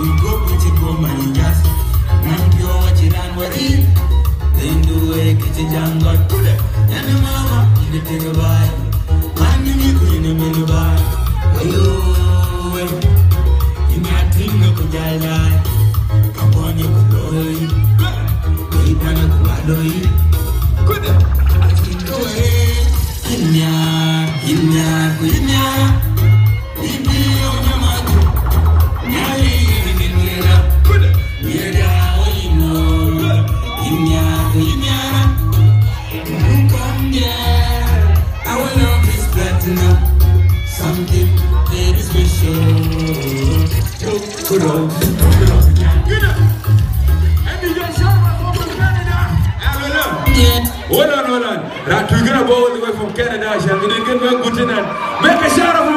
go put it go manjas. Nampio wachiran wari. Then do it get it jangot. And the mama in the thing by. Man in the middle by. You got thing of a jala. Come on, you could do it. Wait on a quadoi. Good. I think do it. Inya. Something very special. Hold on. Right, we're gonna go all the way from Canada. Shall we get good tonight? Make a shout out.